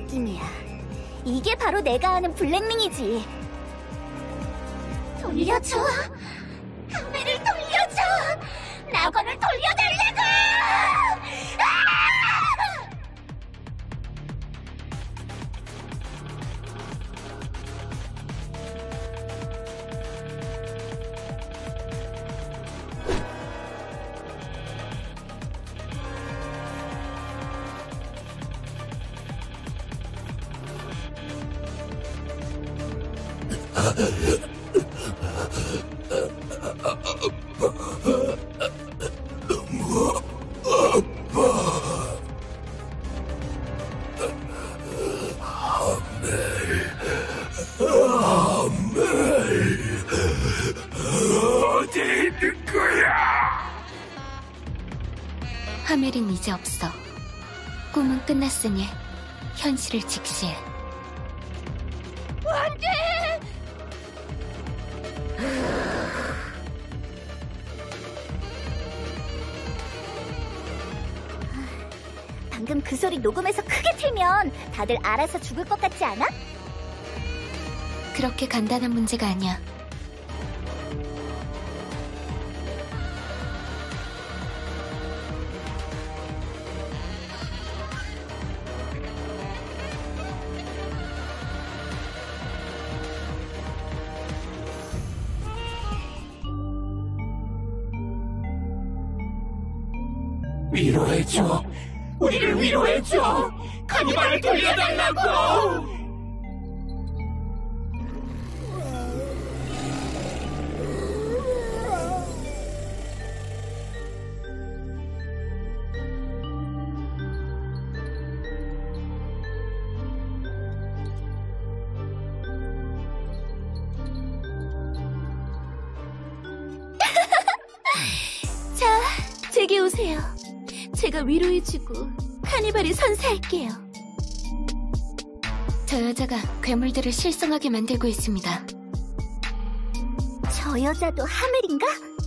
느낌이야. 이게 바로 내가 아는 블랙밍이지. 돌려줘. 카메를 돌려줘. 낙원을 돌려달라고! 아! 어디 있는 거야? 하멜은 이제 없어. 꿈은 끝났으니 현실을 직시해. 안 돼! 방금 그 소리 녹음해서 크게 틀면 다들 알아서 죽을 것 같지 않아? 그렇게 간단한 문제가 아니야. 위로해줘. 우리를 위로해줘. 카니발을 돌려달라고. 자, 제게 오세요. 제가 위로해주고 카니발을 선사할게요. 저 여자가 괴물들을 실성하게 만들고 있습니다. 저 여자도 하멜인가?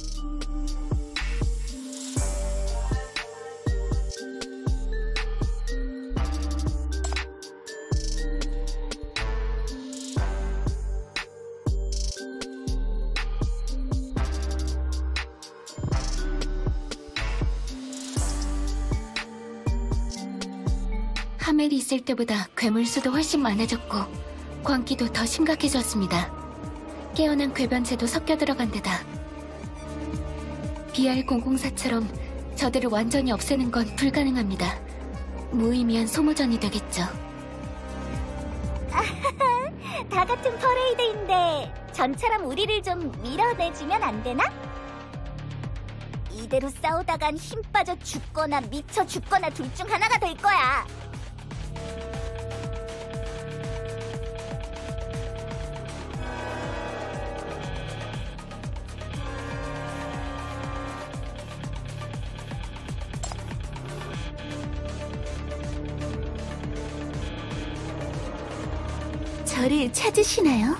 하멜이 있을 때보다 괴물 수도 훨씬 많아졌고 광기도 더 심각해졌습니다. 깨어난 궤변체도 섞여 들어간 데다 BR-004처럼 저들을 완전히 없애는 건 불가능합니다. 무의미한 소모전이 되겠죠. 다 같은 퍼레이드인데 전처럼 우리를 좀 밀어내주면 안 되나? 이대로 싸우다간 힘 빠져 죽거나 미쳐 죽거나 둘 중 하나가 될 거야. 저를 찾으시나요?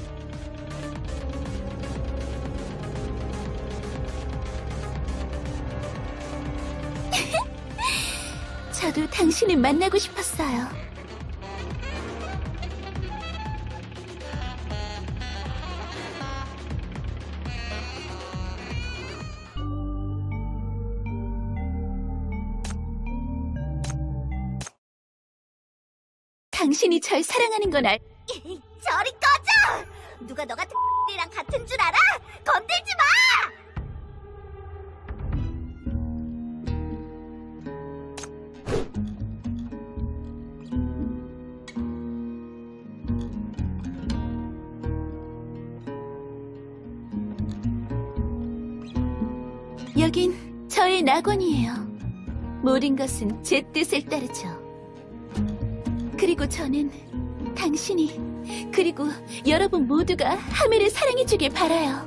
저도 당신을 만나고 싶었어요. 당신이 절 사랑하는 건 저리 꺼져! 누가 너 같은 이랑 같은 줄 알아? 건들지 마! 여긴 저의 낙원이에요. 모든 것은 제 뜻을 따르죠. 그리고 저는 당신이 그리고 여러분 모두가 하멜을 사랑해주길 바라요.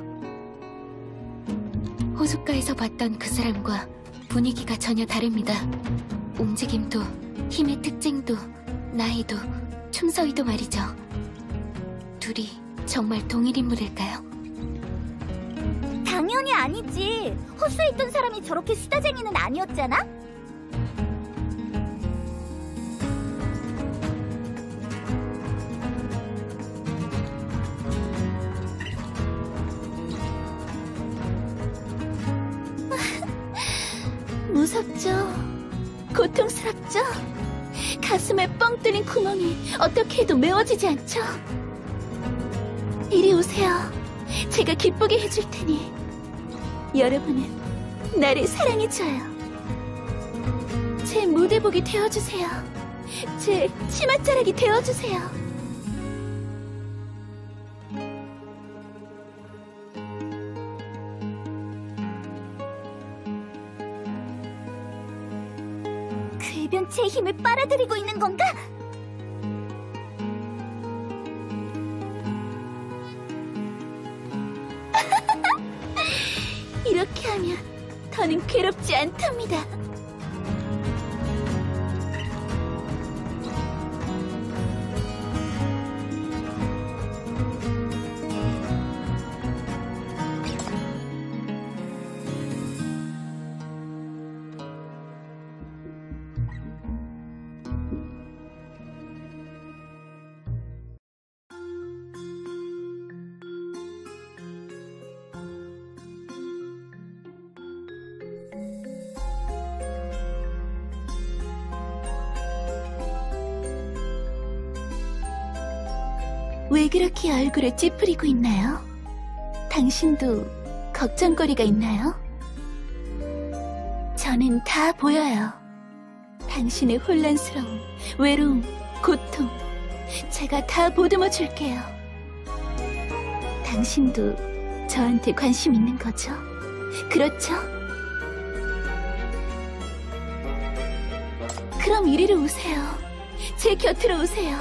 호숫가에서 봤던 그 사람과 분위기가 전혀 다릅니다. 움직임도, 힘의 특징도, 나이도, 춤서이도 말이죠. 둘이 정말 동일 인물일까요? 당연히 아니지. 호수에 있던 사람이 저렇게 수다쟁이는 아니었잖아? 무섭죠? 고통스럽죠? 가슴에 뻥 뚫린 구멍이 어떻게 해도 메워지지 않죠? 이리 오세요. 제가 기쁘게 해줄 테니 여러분은 나를 사랑해줘요. 제 무대복이 되어주세요. 제 치맛자락이 되어주세요. 궤변체의 힘을 빨아들이고 있는 건가? 이렇게 하면 더는 괴롭지 않답니다. 왜 그렇게 얼굴을 찌푸리고 있나요? 당신도 걱정거리가 있나요? 저는 다 보여요. 당신의 혼란스러움, 외로움, 고통, 제가 다 보듬어 줄게요. 당신도 저한테 관심 있는 거죠? 그렇죠? 그럼 이리로 오세요. 제 곁으로 오세요.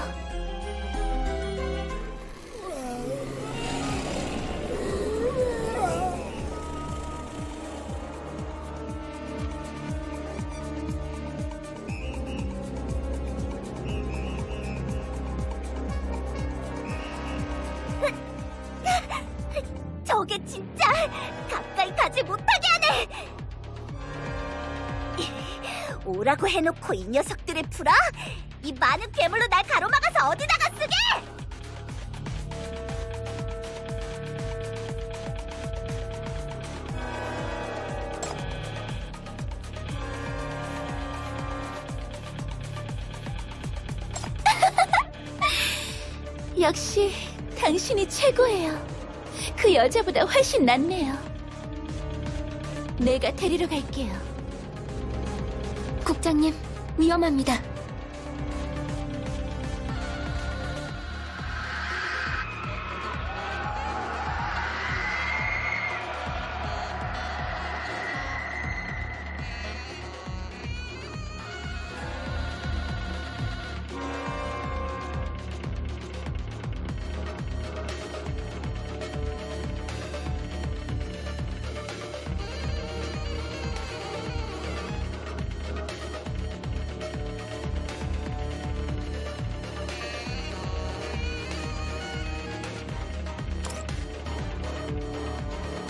저게 진짜 가까이 가지 못하게 하네! 오라고 해놓고 이 녀석들을 풀어? 이 많은 괴물로 날 가로막아서 어디다가 쓰게! 역시 당신이 최고예요. 그 여자보다 훨씬 낫네요. 내가 데리러 갈게요. 국장님, 위험합니다.